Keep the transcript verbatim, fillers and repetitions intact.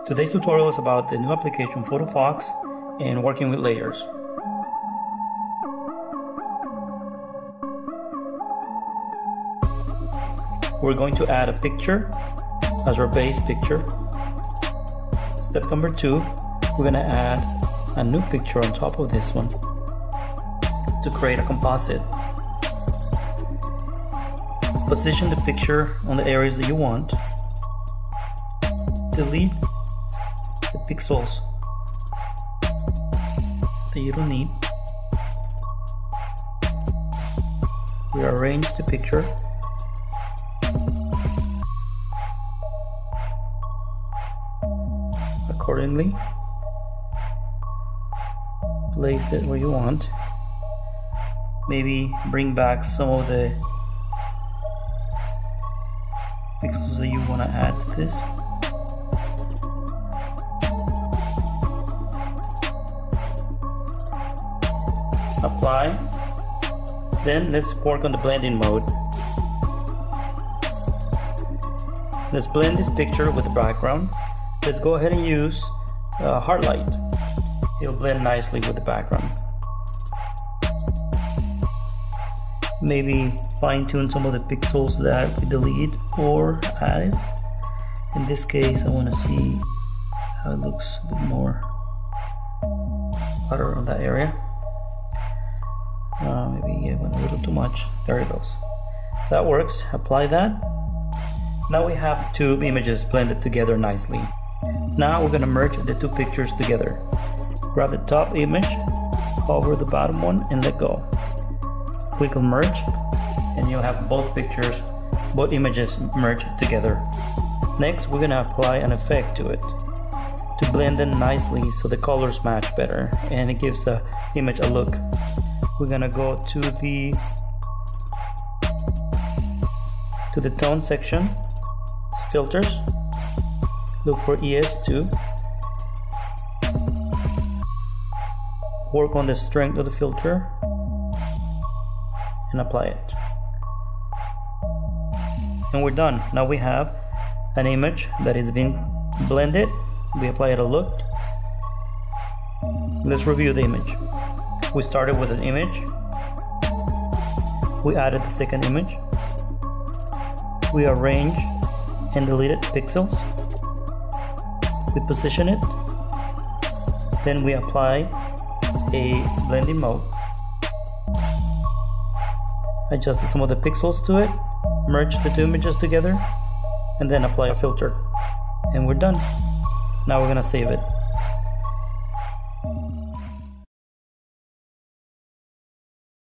Today's tutorial is about the new application PhotoFox and working with layers. We're going to add a picture as our base picture. Step number two, we're going to add a new picture on top of this one to create a composite. Position the picture on the areas that you want. Delete the pixels that you don't need. Rearrange the picture. Accordingly, place it where you want. Maybe bring back some of the pixels that you want to add to this. Apply. Then let's work on the blending mode. Let's blend this picture with the background. Let's go ahead and use uh, hard light. It'll blend nicely with the background. Maybe fine tune some of the pixels that we delete or added. In this case, I want to see how it looks a bit more better on that area. Uh, maybe it went a little too much. There it goes. That works. Apply that. Now we have two images blended together nicely. Now we're going to merge the two pictures together. Grab the top image, hover the bottom one, and let go. Click on merge, and you'll have both pictures, both images merged together. Next, we're going to apply an effect to it to blend them nicely so the colors match better and it gives the image a look. We're going to go to the to the tone section, filters, look for E S two, work on the strength of the filter and apply it. And we're done. Now we have an image that is being blended. We apply it a look. Let's review the image. We started with an image. We added the second image. We arranged and deleted pixels. We position it. Then we apply a blending mode. Adjusted some of the pixels to it. Merge the two images together. And then apply a filter. And we're done. Now we're gonna save it.